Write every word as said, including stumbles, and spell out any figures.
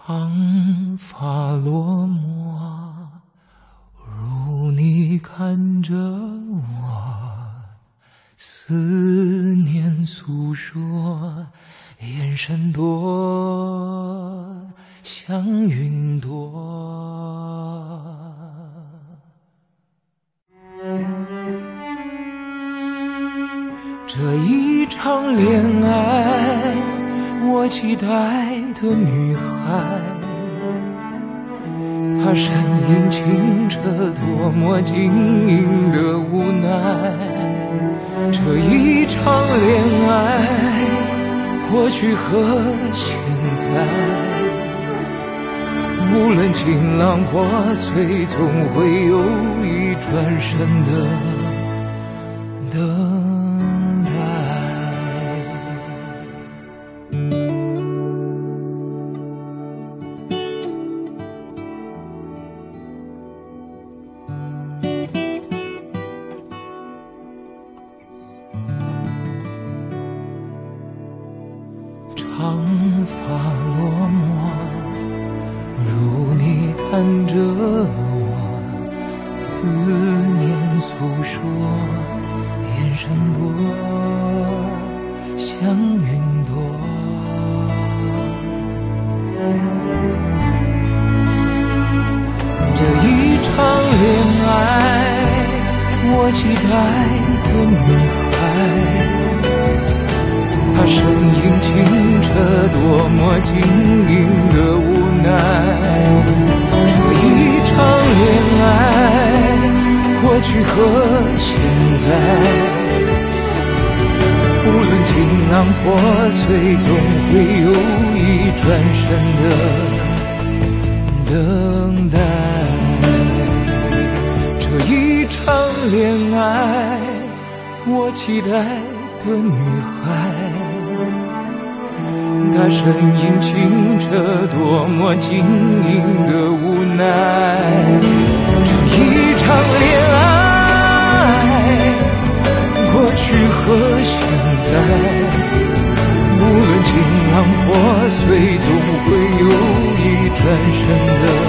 长发落寞，如你看着我，思念诉说，眼神多像云朵。这一场恋爱，我期待的女孩，她身影清澈，多么晶莹的无奈。这一场恋爱，过去和现在，无论情浪破碎，总会有一转身的等待。长发落寞，如你看着我，思念诉说，眼神多像云朵。这一场恋爱，我期待的女孩，她身影清澈，多么晶莹的无奈。这一场恋爱，过去和现在，无论情浪破碎，总会有一转身的等待。这一场恋爱，我期待的女孩，她身影清澈，多么晶莹的无奈。这一场恋爱，过去和现在，无论情浪破碎，总会有一转身的